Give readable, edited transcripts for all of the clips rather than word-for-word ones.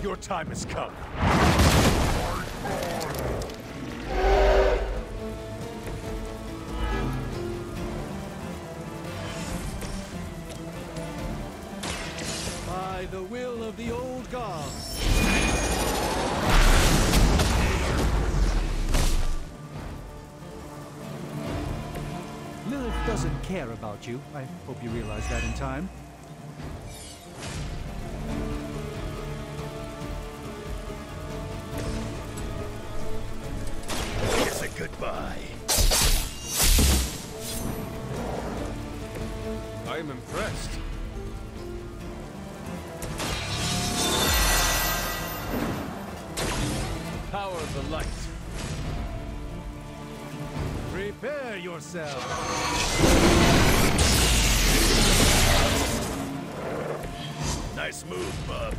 Your time has come. By the will of the old gods. Lilith doesn't care about you. I hope you realize that in time. It's a goodbye. I am impressed. Power of the light. Prepare yourself. Nice move, bub.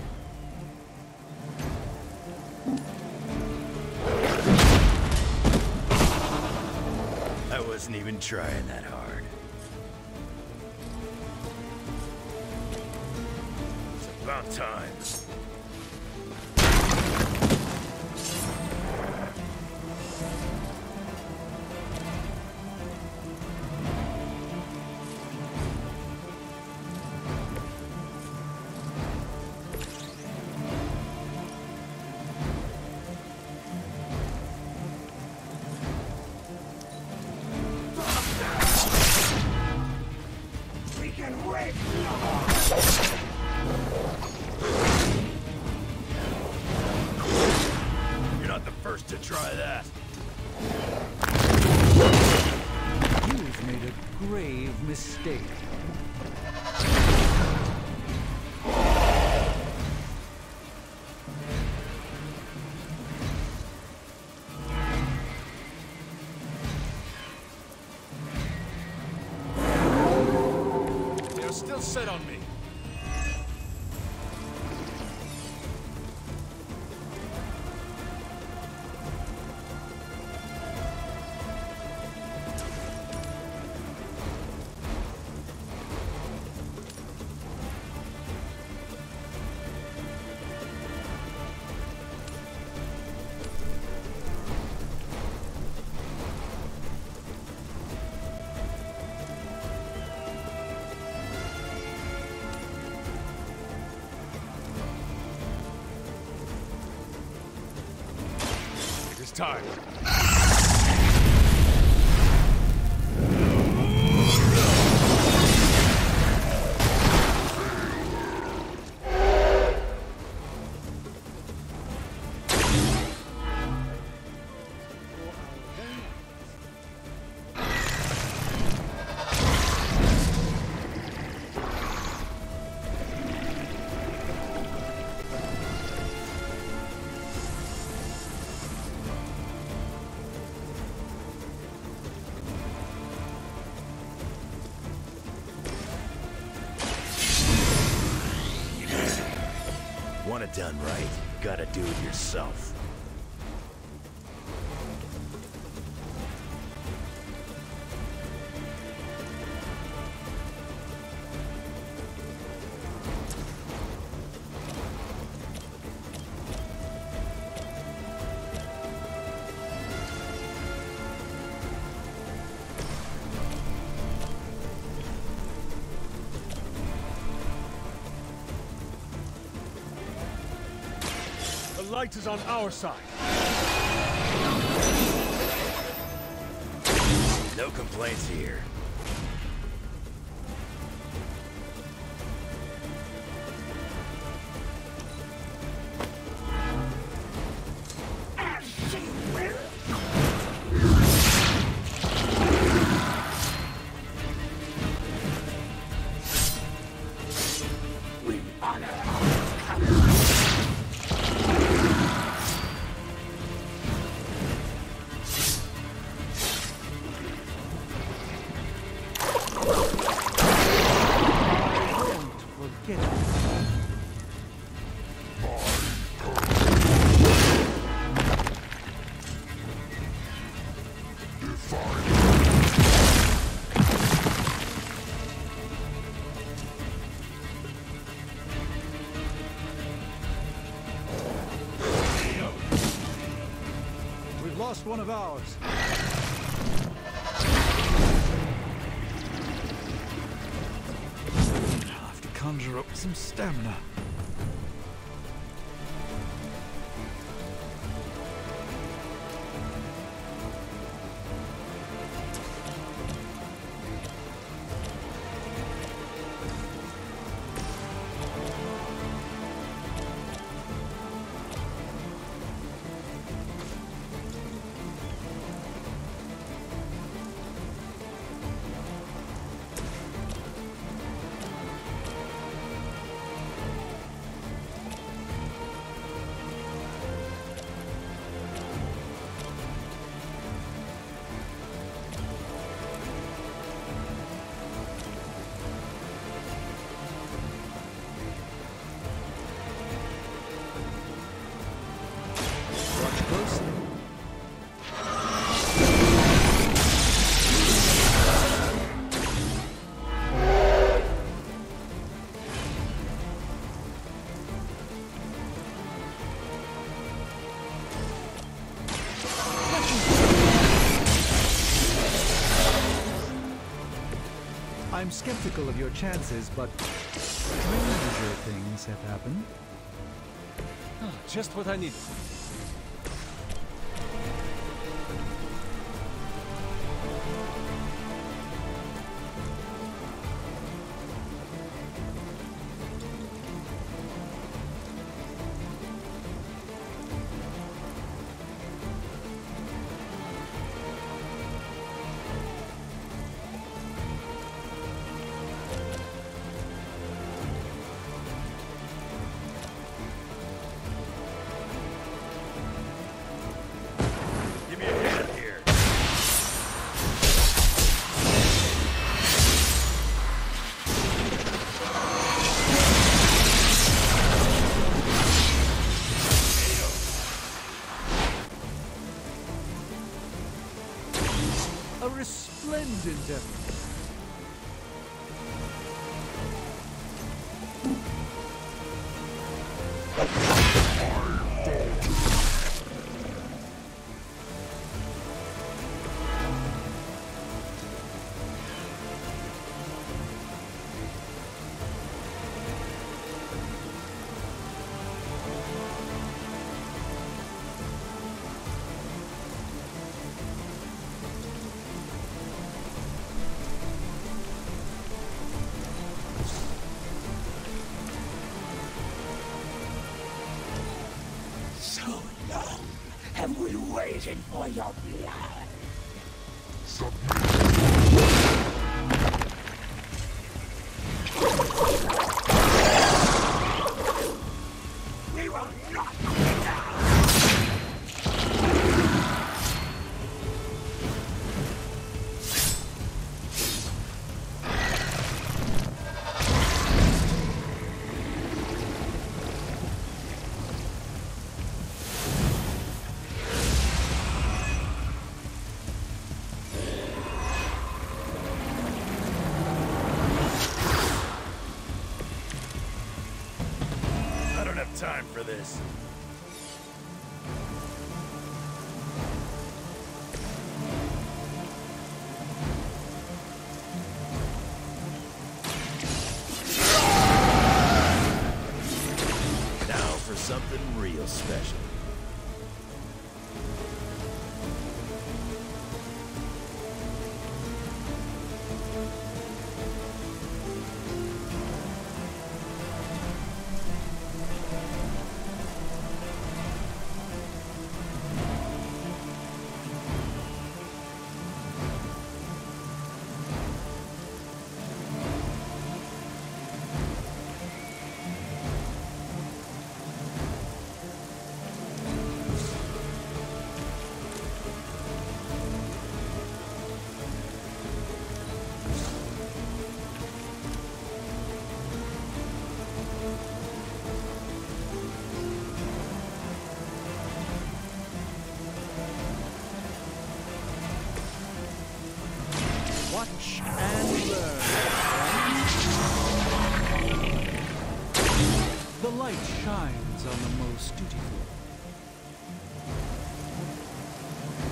I wasn't even trying that hard. It's about time. You're not the first to try that. You've made a grave mistake. They're still set on me. It's time. Want it done right, you gotta do it yourself. The light is on our side. No complaints here. lost one of ours. I'll have to conjure up some stamina. I'm skeptical of your chances, but stranger things have happened. Oh, just what I needed. A resplendent effort. So long have we waited for your blood. We will not go down. Time for this. Now for something real special. Watch and learn. The light shines on the most dutiful.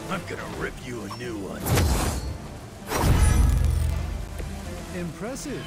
I'm gonna rip you a new one. Impressive.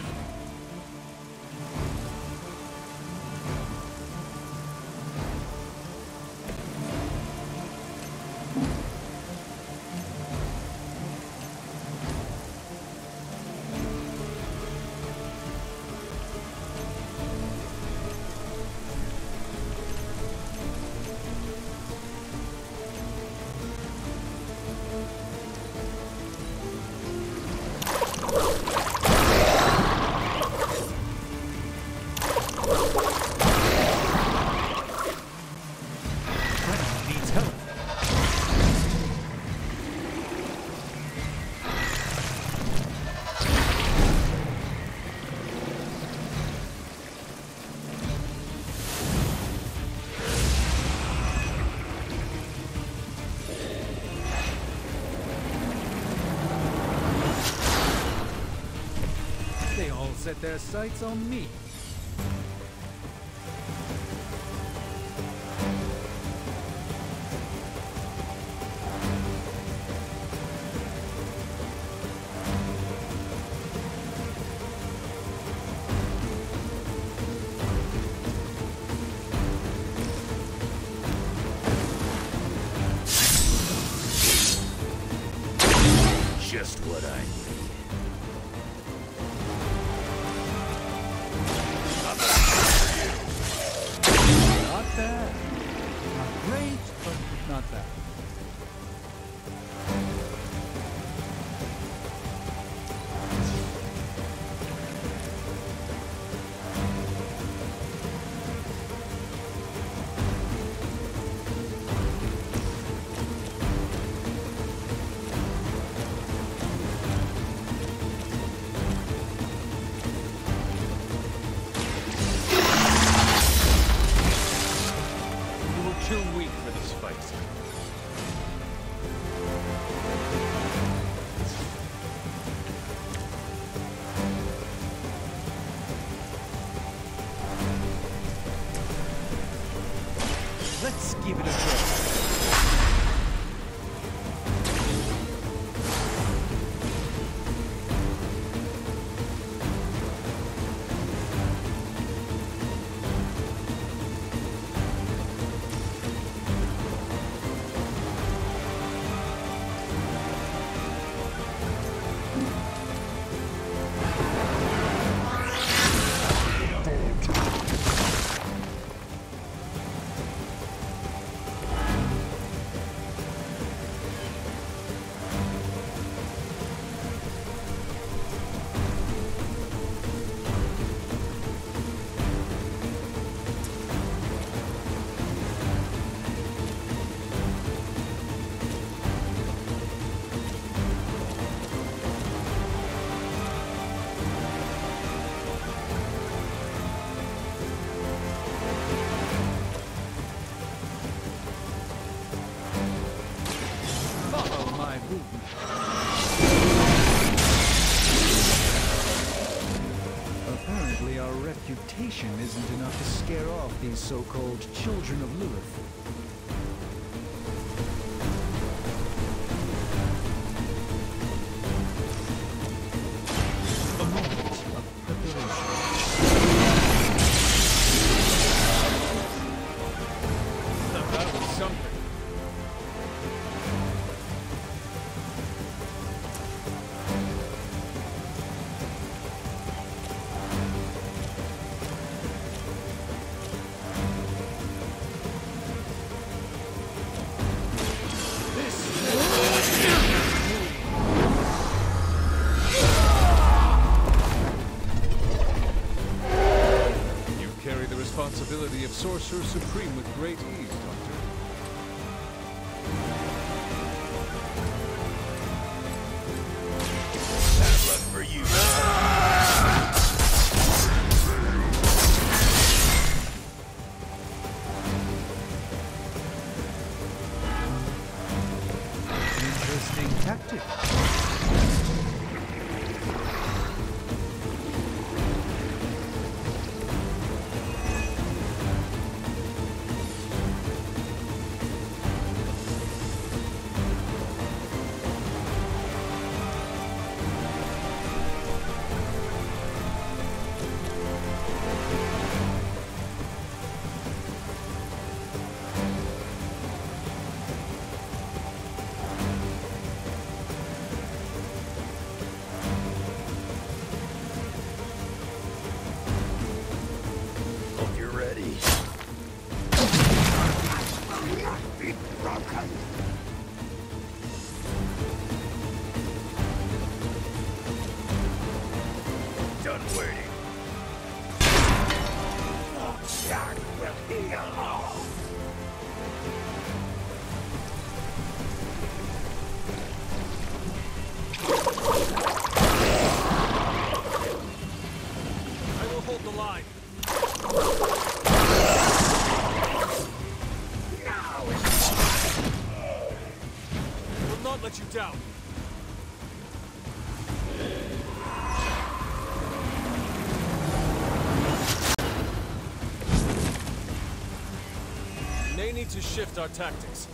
Set their sights on me. Just what I need. Not bad. Not great, but not bad. Too weak for this fight. Let's give it a try. Follow my movement. Apparently our reputation isn't enough to scare off these so-called children of Lilith. A moment of preparation. That was something. Responsibility of Sorcerer Supreme with great ease, Doctor. Bad luck for you. Interesting tactic. waiting. That will be all. I will hold the line. Now I will not let you down. May need to shift our tactics.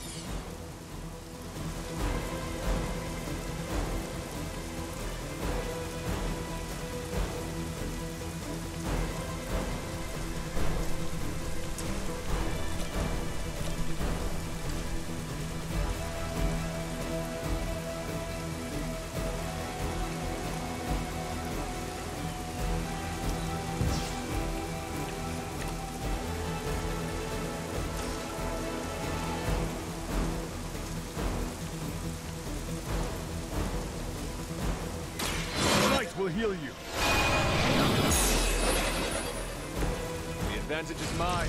Will heal you. The advantage is mine.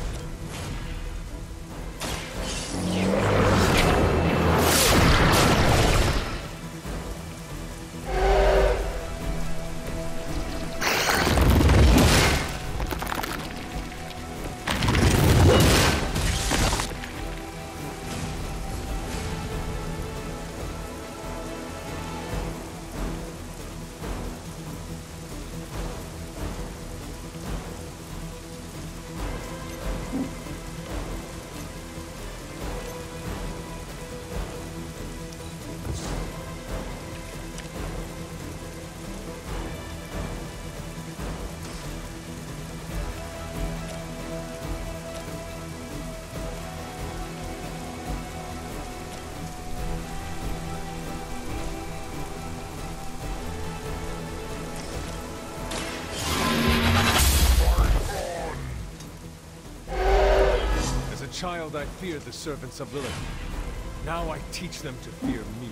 As a child, I feared the servants of Lilith. Now I teach them to fear me.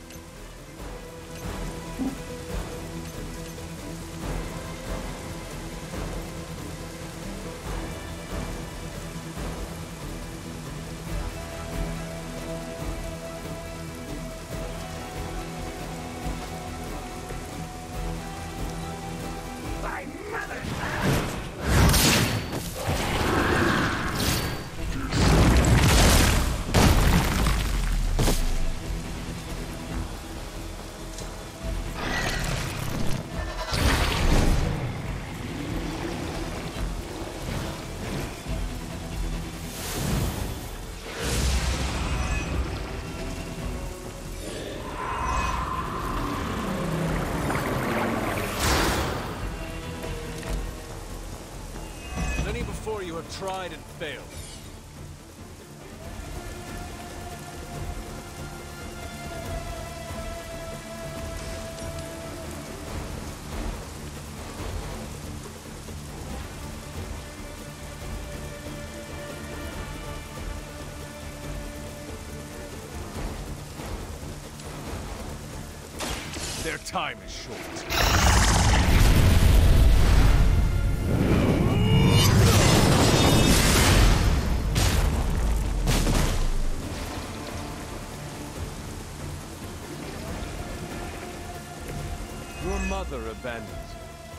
my mother. Many before you have tried and failed. Their time is short. Your mother abandons you.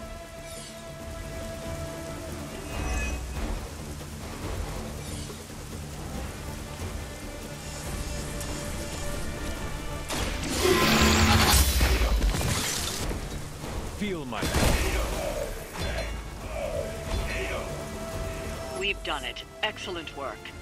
Feel my We've done it. Excellent work.